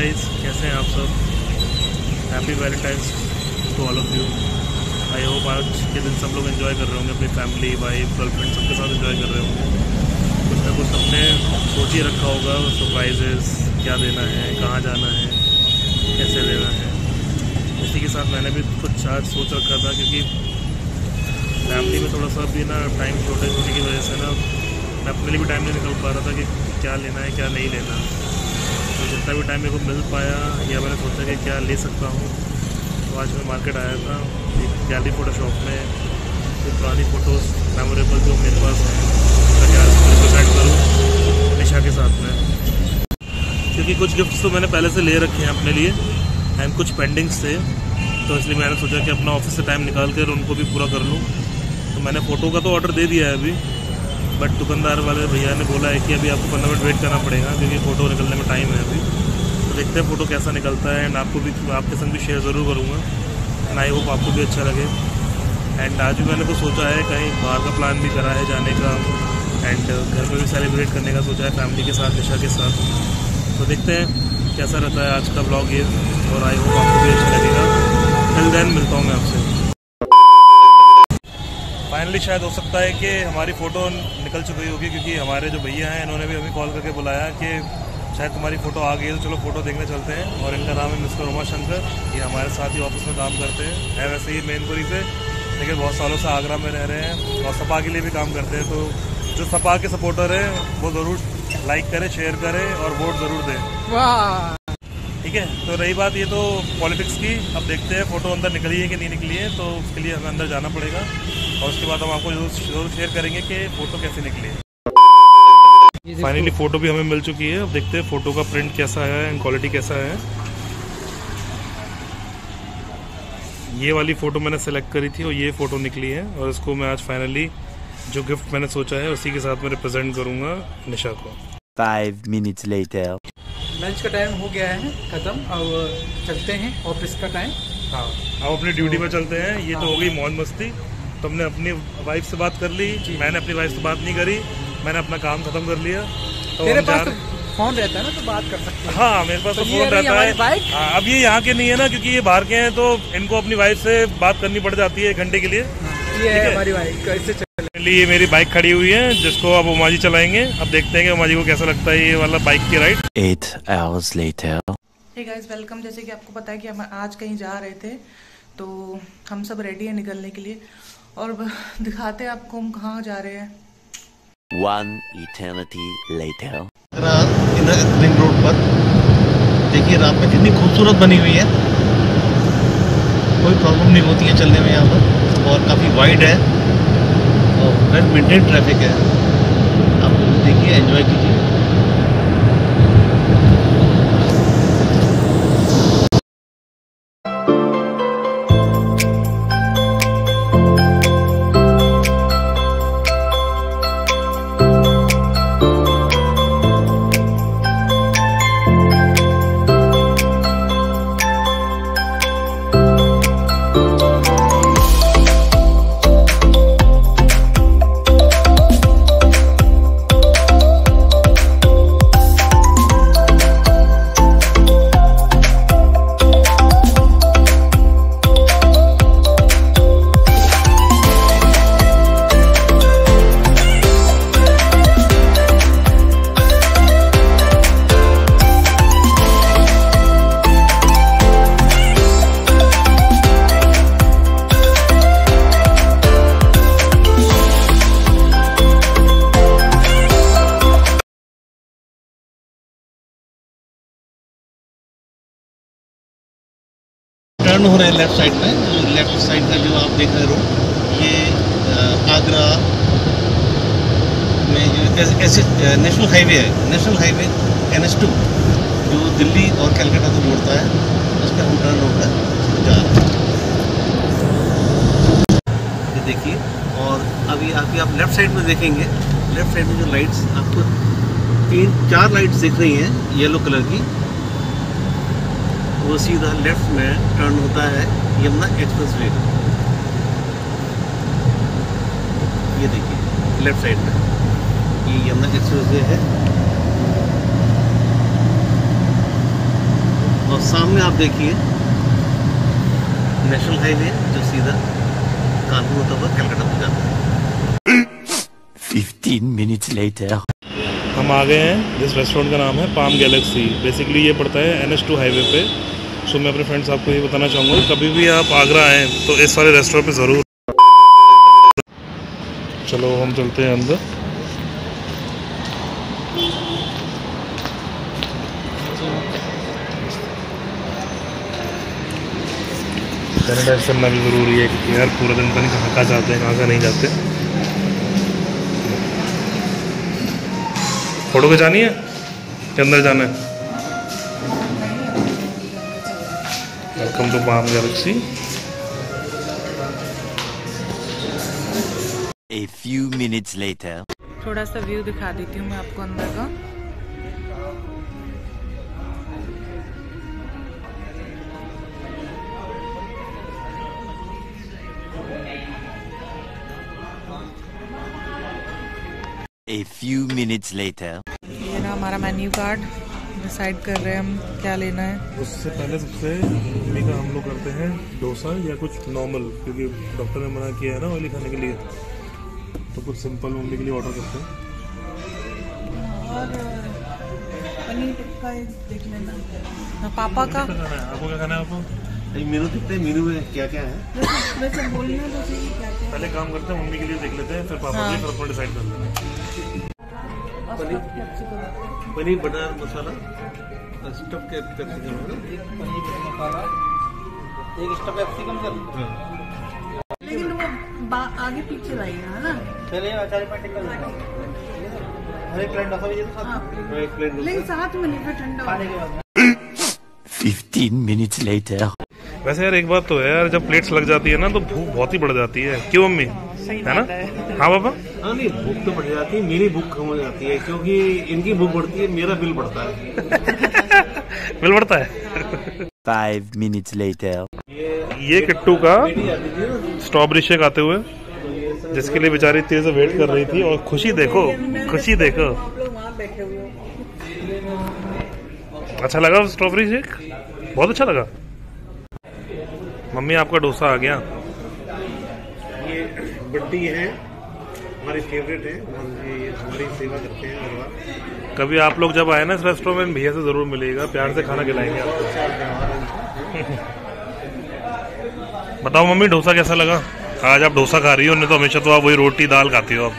Guys, कैसे हैं आप सब। Happy valentine's to all of you. I hope आज के दिन सब लोग एंजॉय कर रहे होंगे, अपनी फैमिली, वाइफ, गर्लफ्रेंड सबके साथ एंजॉय कर रहे होंगे। कुछ ना कुछ अपने सोच ही रखा होगा, सरप्राइजेस क्या देना है, कहाँ जाना है, कैसे देना है। इसी के साथ मैंने भी कुछ आज सोच रखा था, क्योंकि फैमिली में थोड़ा सा भी ना टाइम शॉर्टेज होने की वजह से ना मैं अपने लिए भी टाइम नहीं निकल पा रहा था कि क्या लेना है क्या नहीं लेना। तो जितना भी टाइम मेरे को मिल पाया या मैंने सोचा कि क्या ले सकता हूँ, तो आज मैं मार्केट आया था एक गैलरी फ़ोटो शॉप में। जो पुरानी फ़ोटोज़ मेमोरेबल जो मेरे पास हैं क्या प्रेजेंट करूँ निशा के साथ में, क्योंकि कुछ गिफ्ट्स तो मैंने पहले से ले रखे हैं अपने लिए एंड कुछ पेंडिंग्स थे। तो इसलिए मैंने सोचा कि अपना ऑफिस से टाइम निकाल कर उनको भी पूरा कर लूँ। तो मैंने फ़ोटो का तो ऑर्डर दे दिया है अभी, बट दुकानदार वाले भैया ने बोला है कि अभी आपको 15 मिनट वेट करना पड़ेगा, क्योंकि फ़ोटो निकलने में टाइम है अभी। तो देखते हैं फ़ोटो कैसा निकलता है एंड आपको भी आपके संग भी शेयर ज़रूर करूँगा एंड आई होप आपको भी अच्छा लगे। एंड आज भी मैंने तो सोचा है कहीं बाहर का प्लान भी करा है जाने का एंड घर पर भी सेलिब्रेट करने का सोचा है फैमिली के साथ, निशा के साथ। तो देखते हैं कैसा रहता है आज का ब्लॉग ये, और आई होप आपको भी अच्छा लगेगा। टिल देन मिलता हूँ मैं आपसे। फाइनली शायद हो सकता है कि हमारी फ़ोटो निकल चुकी होगी, क्योंकि हमारे जो भैया हैं इन्होंने भी हमें कॉल करके बुलाया कि शायद तुम्हारी फ़ोटो आ गई है, तो चलो फ़ोटो देखने चलते हैं। और इनका नाम है मिस्टर उमाशंकर। ये हमारे साथ ही ऑफिस में काम करते हैं, वैसे ही मेनपुरी से, लेकिन बहुत सालों से आगरा में रह रहे हैं और सपा के लिए भी काम करते हैं। तो जो सपा के सपोर्टर हैं वो ज़रूर लाइक करें, शेयर करें और वोट ज़रूर दें। वाह, ठीक है। तो रही बात ये तो पॉलिटिक्स की, अब देखते हैं फ़ोटो अंदर निकली है कि नहीं निकली है, तो उसके लिए हमें अंदर जाना पड़ेगा और उसके बाद हम आपको जरूर शेयर करेंगे कि फ़ोटो कैसे निकली है। फाइनली फ़ोटो भी हमें मिल चुकी है। अब देखते हैं फ़ोटो का प्रिंट कैसा है एंड क्वालिटी कैसा है। ये वाली फ़ोटो मैंने सेलेक्ट करी थी और ये फ़ोटो निकली है, और इसको मैं आज फाइनली जो गिफ्ट मैंने सोचा है उसी के साथ मैं रिप्रेजेंट करूँगा निशा को। 5 minutes later. लंच का टाइम हो गया है ख़त्म, अब चलते हैं ऑफिस का टाइम। हाँ, अब अपनी ड्यूटी में चलते हैं। ये तो हो गई मौज मस्ती। तुमने अपनी वाइफ से बात कर ली, मैंने अपनी वाइफ से बात नहीं करी, मैंने अपना काम खत्म कर लिया। तो मेरे पास तो फोन रहता है ना, तो बात कर सकते हैं। हाँ, मेरे पास तो फोन रहता है। हाँ, अब ये यहाँ के नहीं है ना, क्योंकि ये बाहर के हैं, तो इनको अपनी वाइफ से बात करनी पड़ जाती है 1 घंटे के लिए। ये है हमारी बाइक, कैसे चले। ये मेरी बाइक खड़ी हुई है जिसको अब उमा जी चलाएंगे। अब देखते हैं कि उमा जी को कैसा लगता है ये वाला बाइक की ride. 8 hours later. Hey guys, welcome. जैसे कि आपको पता है कि हम आज कहीं जा रहे थे, तो हम सब रेडी है निकलने के लिए, और दिखाते हैं आपको हम कहाँ जा रहे हैं। 1 eternity later. रिंग रोड पर देखिए रात में कितनी खूबसूरत बनी हुई है, कोई प्रॉब्लम नहीं होती है चलने में यहाँ पर, और काफ़ी वाइड है और वेल मेंटेन ट्रैफिक है। आप देखिए, एंजॉय कीजिए। टर्न हो रहे हैं लेफ्ट साइड में, लेफ्ट साइड का जो आप देख रहे हो ये आगरा में जो ऐसे नेशनल हाईवे है, नेशनल हाईवे NH2 जो दिल्ली और कलकत्ता को जोड़ता है, उस पर हम टर्न होकर जा रहे हैं। ये देखिए, और अभी आप लेफ्ट साइड में देखेंगे, लेफ्ट साइड में जो लाइट्स आपको 3-4 लाइट्स दिख रही हैं येलो कलर की, वो सीधा लेफ्ट में टर्न होता है यमुना एक्सप्रेस वे। ये देखिए लेफ्ट साइड में ये यमुना एक्सप्रेस वे है। और सामने आप देखिए नेशनल हाईवे जो सीधा कानपुर होता हुआ कलकत्ता पहुंच जाता है। 15 minutes later. हम आ गए हैं। जिस रेस्टोरेंट का नाम है पाम गैलेक्सी। बेसिकली ये पड़ता है NH2 हाईवे पे। सो मैं अपने फ्रेंड्स आपको ये बताना चाहूँगा कभी भी आप आगरा आएँ तो इस वाले रेस्टोरेंट पे ज़रूर। चलो हम चलते हैं अंदर। सैनिटाइज करना भी ज़रूरी है क्योंकि यार पूरा दिन पता नहीं कहाँ कहाँ जाते हैं, कहाँ कहाँ नहीं जाते। फोटो खिंचानी है कि अंदर जाना है? Welcome to Palm Galaxy. A few minutes later. थोड़ा सा व्यू दिखा देती हूँ मैं आपको अंदर का। A few minutes later. ये ना हमारा मेन्यू कार्ड डिसाइड कर रहे हैं हम क्या लेना है। उससे पहले सबसे मम्मी का हम लोग करते हैं डोसा या कुछ नॉर्मल, क्योंकि डॉक्टर ने मना किया है ना ऑयली खाने के लिए, तो कुछ सिंपल मम्मी के लिए ऑर्डर करते हैं। और पनीर टिक्का देख लेना। पापा का आपको क्या खाना है? आपको मेनू देखते हैं, मेनू में क्या क्या है। वैसे बोलना तो सही क्या क्या। पहले काम करते हैं, मम्मी के लिए देख लेते हैं, फिर पापा के लिए, फिर अपना डिसाइड कर लेते हैं। पनीर बटर मसाला स्टफ के कैप्सिकम पनीर बटर मसाला एक स्टफ कैप्सिकम कर। लेकिन वो आगे पीछे लाएगा है ना। चलिए अचार में टिक्का हर एक प्लेट डोसा भी तो साथ एक प्लेट लेकिन साथ में नहीं, फिर ठंडा खाने के बाद 15 minutes later. वैसे यार एक बात तो है यार, जब प्लेट्स लग जाती है ना तो भूख बहुत ही बढ़ जाती है। क्यों मम्मी? है ना? हाँ पापा? हाँ नहीं, भूख तो बढ़ जाती है, मेरी भूख कम हो जाती है क्योंकि इनकी भूख बढ़ती है, मेरा बिल बढ़ता है। बिल बढ़ता है। 5 minutes later. ये किट्टू का स्ट्रॉबेरी शेक आते हुए, जिसके लिए बेचारी तेज से वेट कर रही थी। और खुशी देखो, खुशी देखो। अच्छा लगा स्ट्रॉबेरी शेक? बहुत अच्छा लगा। मम्मी आपका डोसा आ गया। ये बड्डी है, हमारी फेवरेट है, ये हमारी सेवा करते हैं हर बार। कभी आप लोग जब आए ना इस रेस्टोरेंट में, भैया से जरूर मिलेगा, प्यार से खाना खिलाएंगे आपको। बताओ मम्मी डोसा कैसा लगा? आज आप डोसा खा रही हो, नहीं तो हमेशा तो आप वही रोटी दाल खाती हो। आप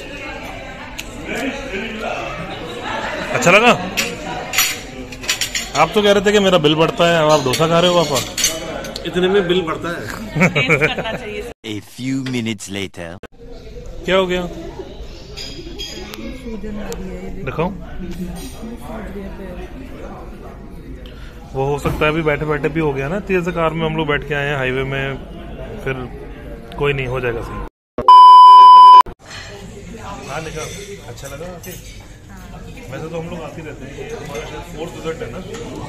अच्छा लगा? आप तो कह रहे थे कि मेरा बिल बढ़ता है, अब आप डोसा खा रहे हो पापा। इतने में बिल बढ़ता है। A few minutes later. क्या हो गया? दिखाओ। वो हो सकता है अभी बैठे बैठे भी हो गया ना, तेज कार में हम लोग बैठ के आए हैं हाईवे में, फिर कोई नहीं, हो जाएगा सही। हाँ लिखा, अच्छा लगा आके? वैसे तो हम लोग आते रहते हैं, ये हमारा 4th विजिट है ना।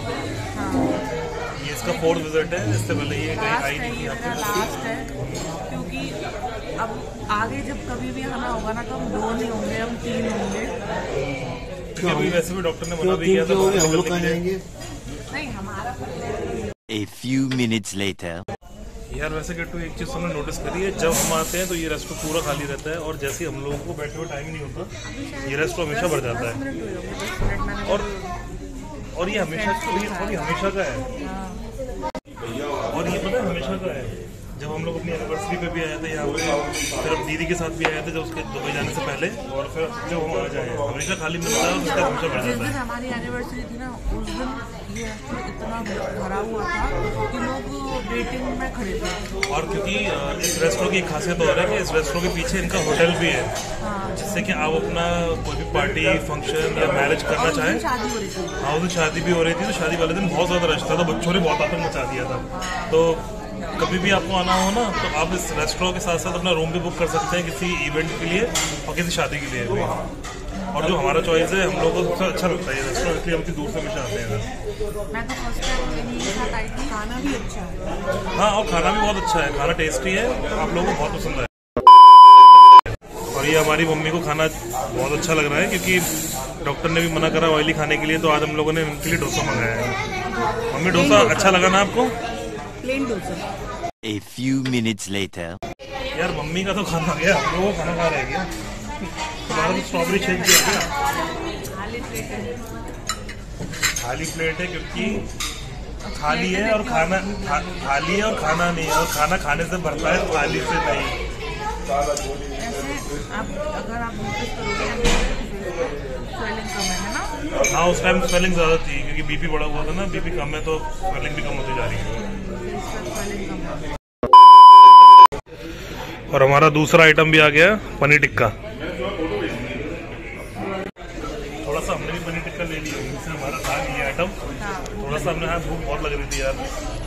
ये इसका 4th विजिट है, इससे पहले ये कहीं आई नहीं थी यहाँ पे। लास्ट है क्योंकि अब आगे जब कभी भी आना होगा ना तो हम 2 नहीं होंगे, हम 3 होंगे। क्योंकि अभी वैसे भी डॉक्टर ने मना भी किया था हम लोग कहाँ जाएंगे? नहीं हमारा। A few minutes later. यार वैसे कि एक चीज़ हमने नोटिस करी है, जब हम आते हैं तो ये रेस्टोरेंट पूरा खाली रहता है, और जैसे ही हम लोगों को बैठे हुए टाइम नहीं होता, ये रेस्टोरेंट हमेशा भर जाता है। और ये हमेशा का है। और ये पता है हमेशा का है। जब हम लोग अपनी एनिवर्सरी पे भी आए थे यहाँ पे, फिर अब दीदी के साथ भी आए थे जब उसके दुबई जाने से पहले, और फिर जब हम आ जाए हमेशा खाली मिलता है, उसका हमेशा बढ़ जिस जाता दिन है। हमारी एनिवर्सरी थी ना उस दिन ये इतना भरा हुआ था कि लोग वेटिंग में खड़े थे। और क्योंकि इस रेस्टोरेंट की एक खासियत और है कि इस रेस्टोरेंट के पीछे इनका होटल भी है, जिससे कि आप अपना कोई भी पार्टी फंक्शन या मैरिज करना चाहें। शादी हो रही थी। हाँ उस दिन शादी भी हो रही थी, तो शादी वाले दिन बहुत ज़्यादा रश था, तो बच्चों ने बहुत आतंक मचा दिया था। तो कभी भी आपको आना हो ना तो आप इस रेस्टोरेंट के साथ साथ अपना रूम भी बुक कर सकते हैं किसी इवेंट के लिए और किसी शादी के लिए भी। और जो हमारा चॉइस है, हम लोगों को सबसे अच्छा लगता है ये रेस्टोरेंट, इसलिए हम इतनी दूर से हमेशा आते हैं। मैं तो फर्स्ट टाइम मेरी साथ आई थी, खाना भी अच्छा है। हाँ और खाना भी बहुत अच्छा है, खाना टेस्टी है, आप लोगों को बहुत पसंद आया। और ये हमारी मम्मी को खाना बहुत अच्छा लग रहा है, क्योंकि डॉक्टर ने भी मना करा ऑयली खाने के लिए, तो आज हम लोगों ने उनके लिए डोसा मंगाया है। मम्मी डोसा अच्छा लगा ना आपको? Plain dosa. A few minutes later. यार मम्मी का तो खाना आ गया, हम लोग खाना खा रहे हैं क्या? तुम्हारा तो स्ट्रॉबेरी शेक भी आ गया। खाली प्लेट है क्योंकि खाली है और खाना खाली है और खाना नहीं है, और खाना खाने से भरता है, थाली से नहीं। अगर आप नोटिस करोगे स्वेलिंग कम है ना? हाँ उस टाइम स्वेलिंग ज़्यादा थी क्योंकि बीपी बढ़ा हुआ था ना, बीपी कम है तो स्वेलिंग भी कम होती जा रही है। और हमारा दूसरा आइटम भी आ गया, पनीर टिक्का। थोड़ा सा हमने भी पनीर टिक्का ले लिया, इससे हमारा था ये आइटम। थोड़ा सा हमने भूख बहुत लग रही थी यार।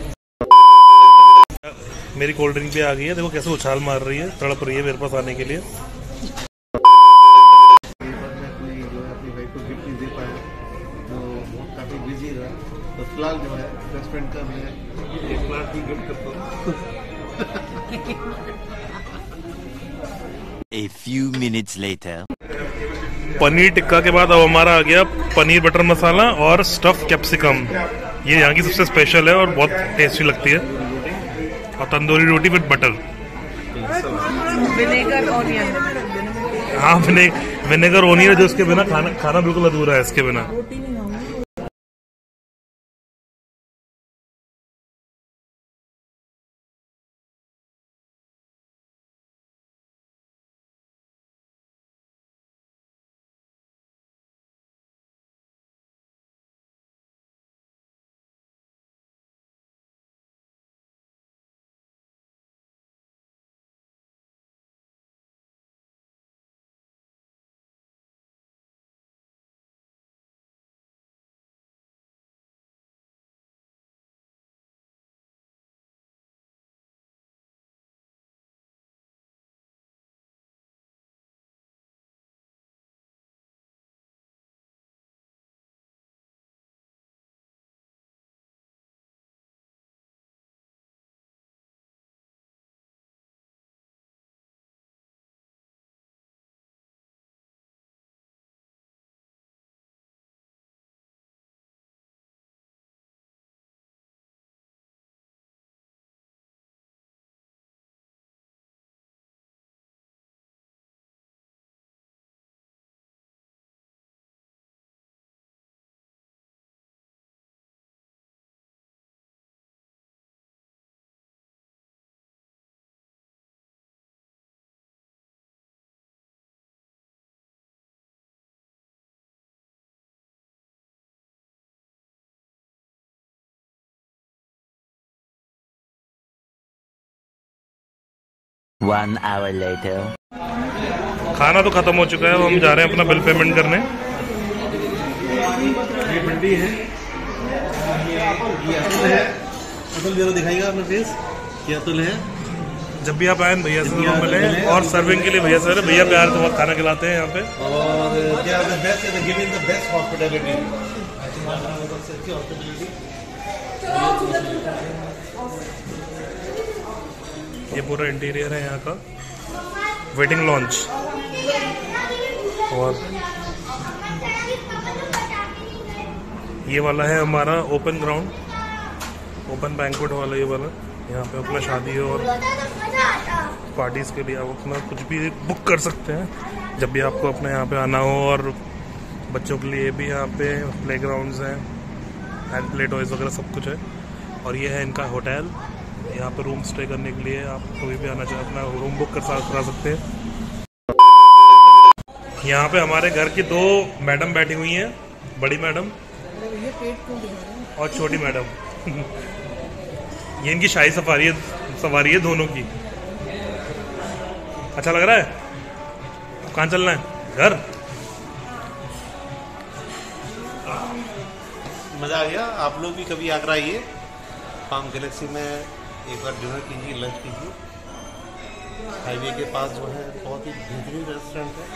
मेरी कोल्ड ड्रिंक भी आ गई है, देखो कैसे उछाल मार रही है, तड़प रही है मेरे पास आने के लिए। काफी बिजी रहा तो फिलहाल जो है रेस्टोरेंट का मैं एक प्लाट भी गिफ्ट करता हूँ। A few minutes later. Paneer tikka के बाद अब हमारा आ गया पनीर बटर मसाला और स्टफ कैप्सिकम। ये यहाँ की सबसे स्पेशल है और बहुत टेस्टी लगती है। और tandoori roti with butter. Vinegar onion. हाँ विनेगर ओनियन है जो उसके बिना खाना बिल्कुल अधूरा है इसके बिना। One hour later. खाना तो खत्म हो चुका है, अब हम जा रहे हैं अपना बिल पेमेंट करने। ये भिंडी है, ये अतुल है। अतुल जरा दिखाएगा अपना फेस। ये अतुल है। जब भी आप आए भैया से तो मिले, और सर्विंग के लिए भैया से भैया प्यार से बहुत खाना खिलाते हैं यहाँ पे। और they are the best, they are giving the best hospitality. सबसे अच्छी hospitality। ये पूरा इंटीरियर है यहाँ का, वेटिंग लॉन्च। और ये वाला है हमारा ओपन ग्राउंड, ओपन बैंक्वेट वाला ये वाला। यहाँ पे अपना शादी और पार्टीज के लिए आप अपना कुछ भी बुक कर सकते हैं जब भी आपको अपने यहाँ पे आना हो। और बच्चों के लिए भी यहाँ पे प्लेग्राउंड्स हैं, हैंड प्ले टॉयज वगैरह सब कुछ है। और ये है इनका होटल, यहाँ पे रूम स्टे करने के लिए आप कोई भी आना चाहे अपना रूम बुक करा सकते हैं। यहाँ पे हमारे घर की दो मैडम बैठी हुई हैं, बड़ी मैडम और छोटी मैडम। ये इनकी शाही सवारी है दोनों की। अच्छा लग रहा है? कहाँ चलना है? घर? मजा आ गया। आप लोग भी कभी आगरा आइए, फार्म गैलेक्सी में एक बार डिनर कीजिए, लंच कीजिए। हाईवे के पास जो है बहुत ही बेहतरीन रेस्टोरेंट है,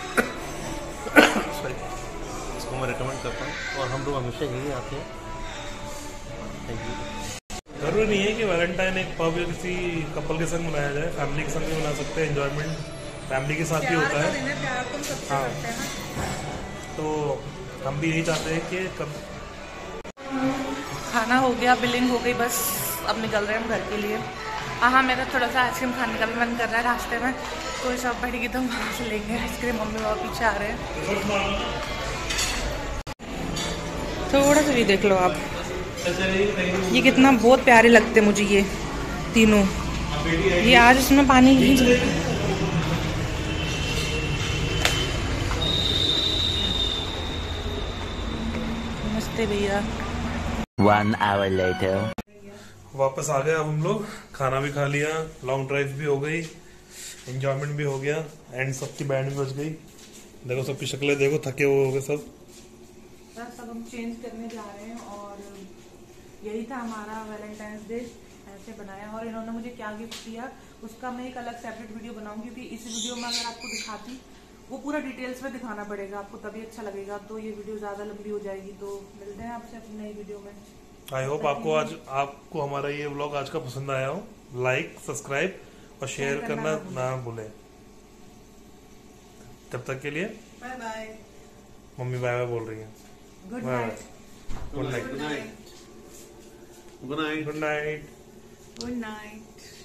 इसको मैं रिकमेंड करता हूँ और हम लोग हमेशा यही आते हैं। Thank you. जरूरी नहीं है कि वैलेंटाइन एक पब या किसी कपल के संग मनाया जाए, फैमिली के संग भी मना सकते हैं। एंजॉयमेंट फैमिली के साथ ही होता है। हाँ, तो हम भी यही चाहते हैं कि खाना हो गया, बिलिंग हो गई, बस अब निकल रहे हैं हम घर के लिए। हाँ, मेरा थोड़ा सा आइसक्रीम खाने का भी मन कर रहा है। रास्ते में कोई शॉप बैठेगी तो वहाँ से लेंगे आइसक्रीम। मम्मी पापा पीछे आ रहे हैं। थोड़ा सा भी देख लो आप, ये कितना बहुत प्यारे लगते मुझे ये तीनों। ये आज इसमें पानी नहीं चलता। नमस्ते भैया। 1 hour later. वापस आ गए अब हम लोग, खाना भी खा लिया, लॉन्ग ड्राइव भी हो गई, एंजॉयमेंट भी हो गया, एंड सबकी बैंड भी बज गई। देखो सबकी शक्लें देखो, थके हुए हो गए सब। सब हम चेंज करने जा रहे हैं और यही था हमारा वैलेंटाइंस डे, ऐसे बनाया। और इन्होंने मुझे क्या गिफ्ट दिया उसका मैं एक अलग सेपरेट वीडियो बनाऊंगी, क्योंकि इस वीडियो में अगर आपको दिखाती वो पूरा डिटेल्स में दिखाना पड़ेगा आपको, तभी अच्छा लगेगा। तो ये वीडियो ज़्यादा लंबी हो जाएगी। तो मिलते हैं आपसे अपनी नई वीडियो में। आई होप आपको हमारा ये व्लॉग आज का पसंद आया हो। लाइक, सब्सक्राइब और शेयर करना ना भूलें। तब तक के लिए bye bye. Mummy bye bye बोल रही है। Good night. Good night. Good night. Good night. Good night.